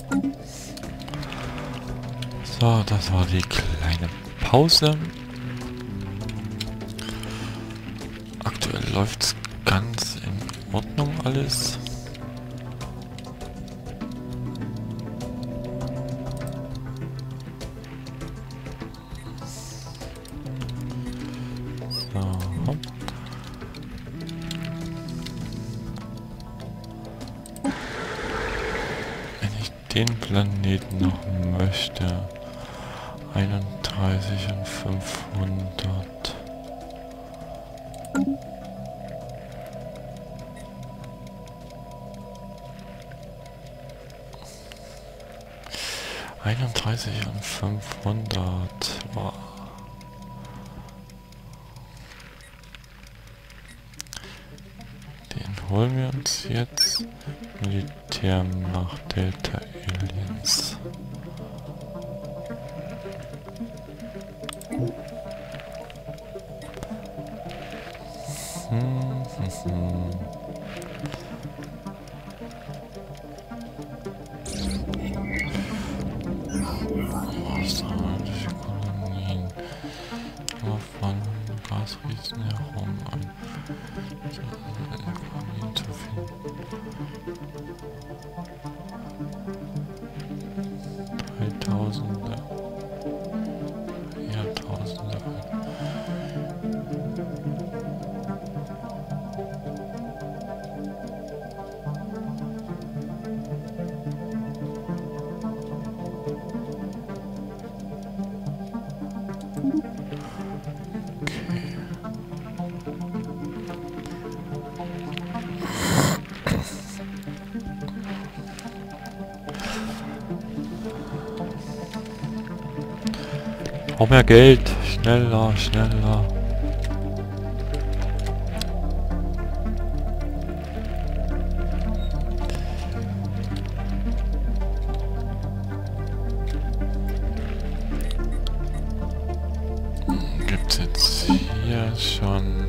So, das war die kleine Pause. Aktuell läuft's ganz in Ordnung alles. So. Wenn ich den Planeten noch möchte, 31 und 500. Und 500. Wow. Den holen wir uns jetzt. Militärmacht Delta Aliens. Australische Kolonien. Aufwand, Gasriesen herum an Kolonien zu finden. 3000er. Jahrtausende. Brauch mehr Geld. Schneller, schneller. Gibt's jetzt hier schon...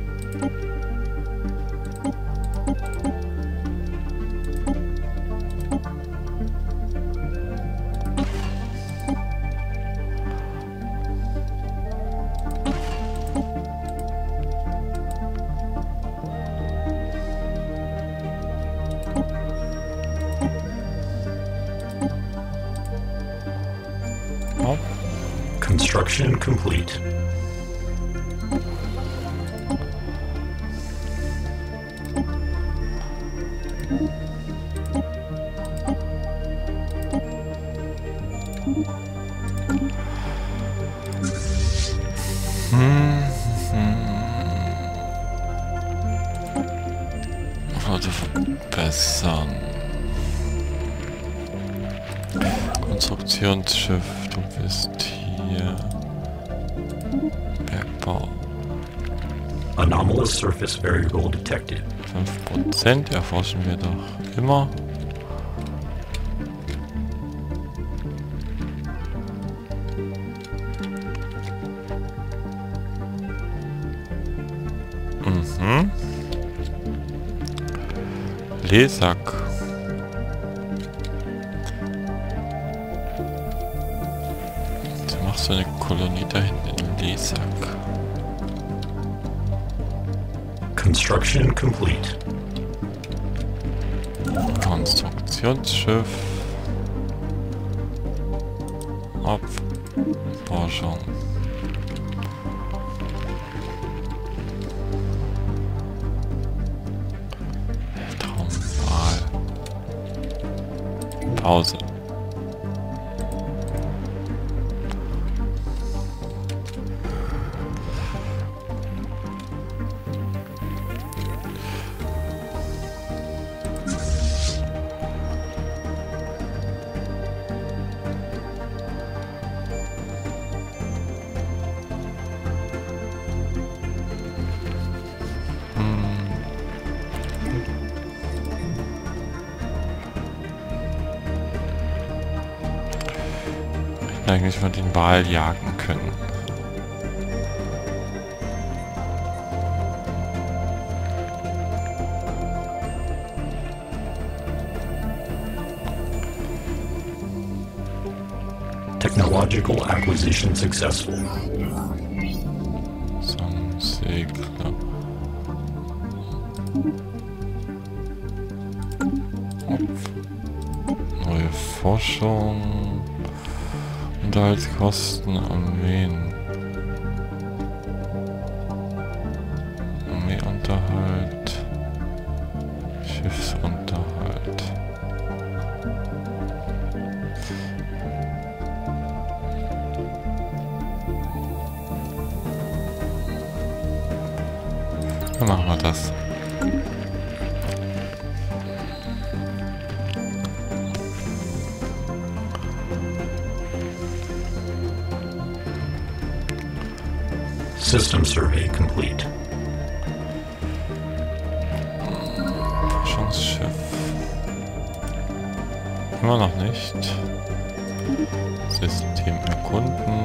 Construction complete. Flotte verbessern. Konstruktionsschiff, du bist hier. Bergbau. Anomalous surface variable detected. 5% erforschen wir doch immer. Lesak. Du machst so eine Kolonie da hinten in Lesak. Construction complete. Konstruktionsschiff. Forschung. Pause. Eigentlich mal den Wal jagen können. Technological acquisition successful. Sonnensegler. Neue Forschung. Unterhaltskosten, Armeen. Armeeunterhalt. Schiffsunterhalt. Dann machen wir das. System survey complete. Forschungsschiff. Immer noch nicht. System erkunden.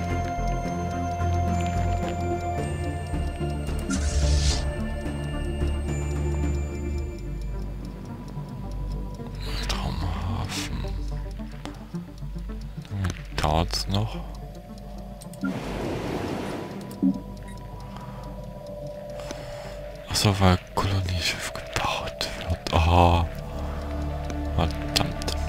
Traumhafen. Dauert's noch? Achso, weil Kolonieschiff gebaut wird. Oh. Verdammt.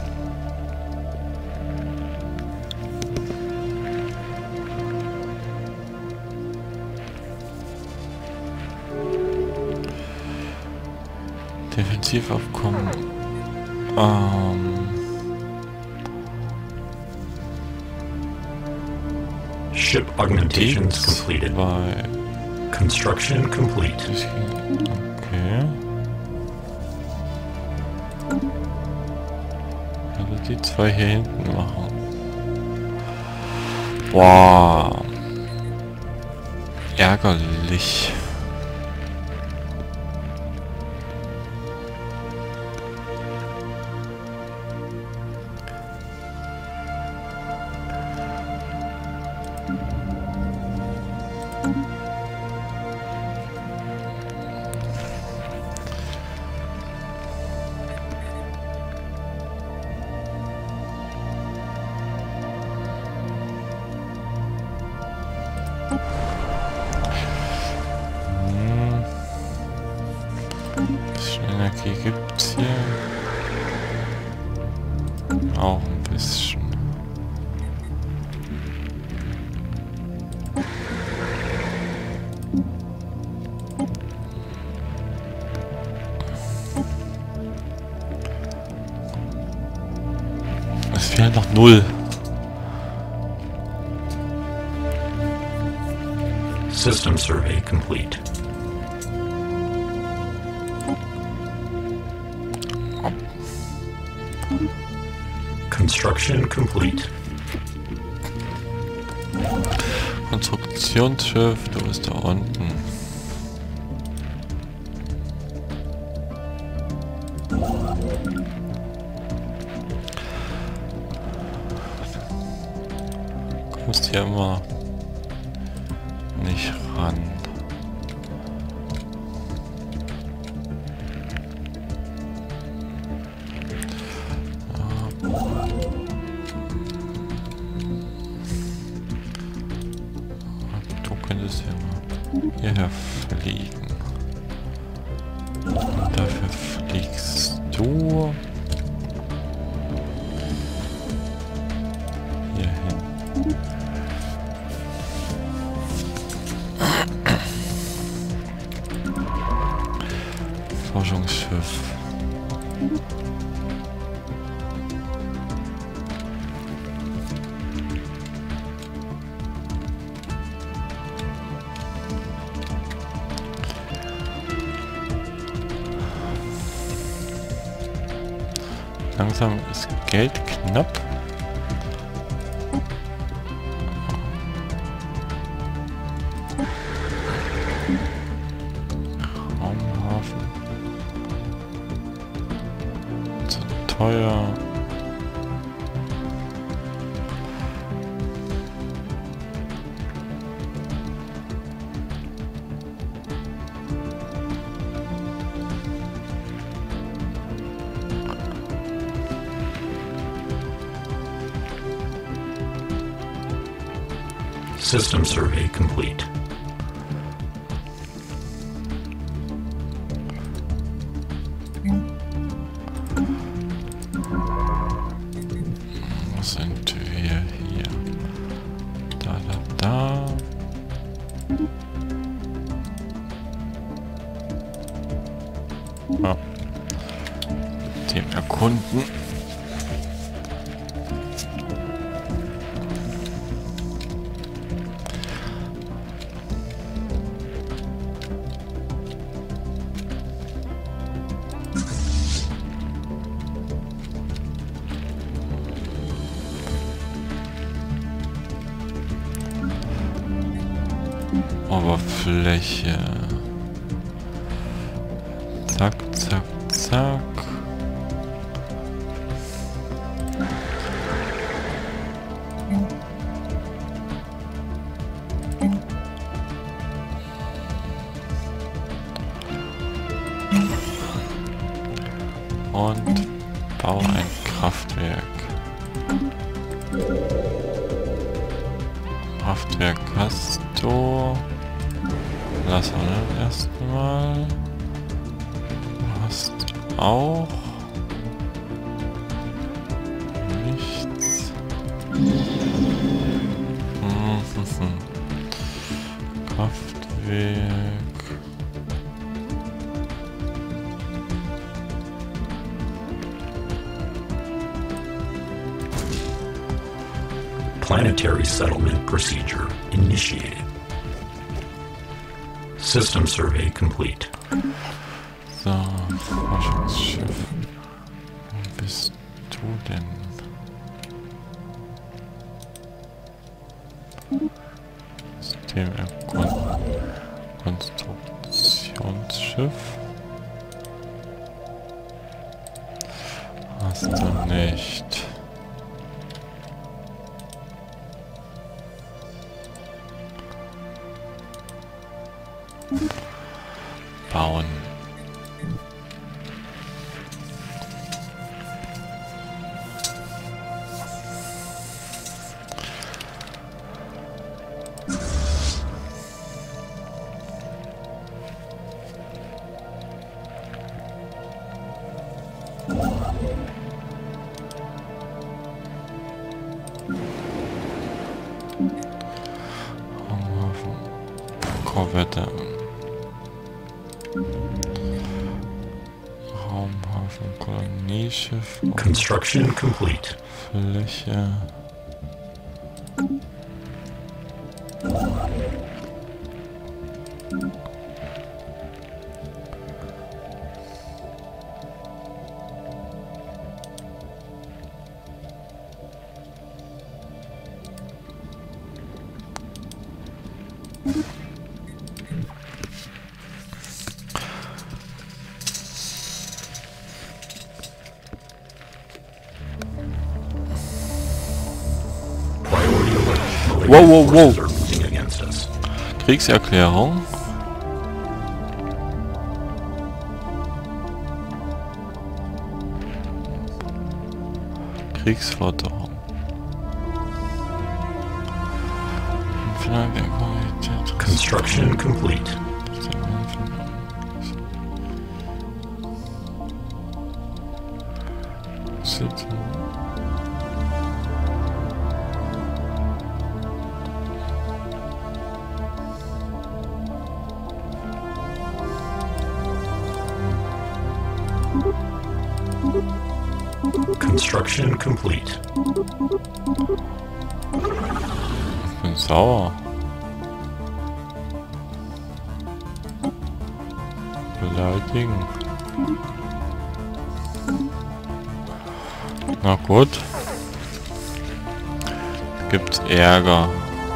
Defensivabkommen. Ship augmentations completed. Bei Construction complete. Okay. Also die zwei hier hinten machen. Boah. Ärgerlich. Bisschen Energie gibt's hier. Auch ein bisschen. Es fehlen noch 0. System survey complete. Construction complete. Konstruktionsschiff, du bist da unten. Du kommst hier immer nicht ran. Du könntest ja mal hierher fliegen. Und dafür fliegst du hier hin. Forschungsschiff. Langsam ist Geld knapp. Raumhafen. Zu teuer. System survey complete. Wo sind wir hier? Da. Ja. Dem erkunden. Oberfläche. Zack, zack, zack. Und bau ein Kraftwerk. Kraftwerk hast du. Lass mal erstmal. Du hast auch nichts. Kraftwerk. Planetary settlement procedure initiated. System survey complete. So, Forschungsschiff. Wo bist du denn? System Konstruktionsschiff. Hast du nicht. Bauen. Korvette. Raumhafen, Kolonieschiff. Construction complete. Fläche. Wow. Kriegserklärung. Kriegsforderung. Construction complete. Construction complete. Ich bin sauer. Beleidigen. Na gut. Gibt's Ärger.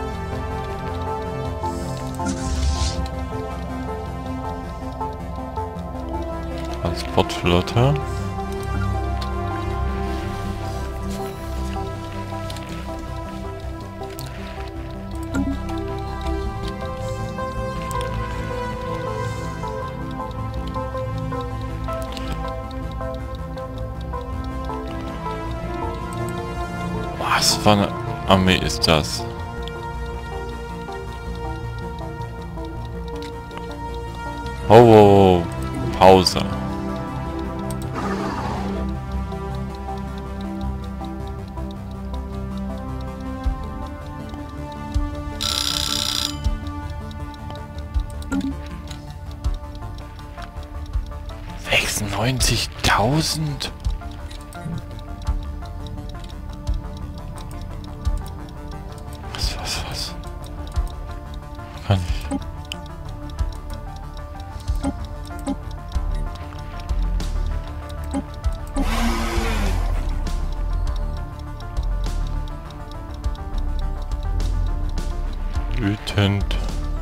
Transportflotte. Was für eine Armee ist das? Oh, Pause. $96.000? Was? Kann ich... Wütend.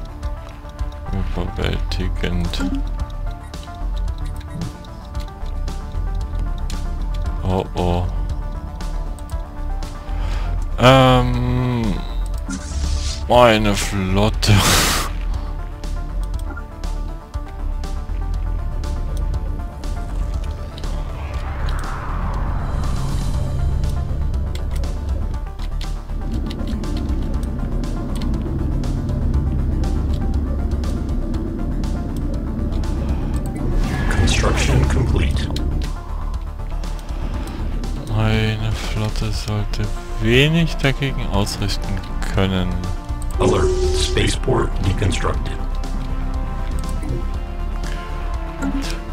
Überwältigend. Oh. Meine Flotte. Construction complete. Meine Flotte sollte wenig dagegen ausrichten können. Alert. Spaceport deconstructed.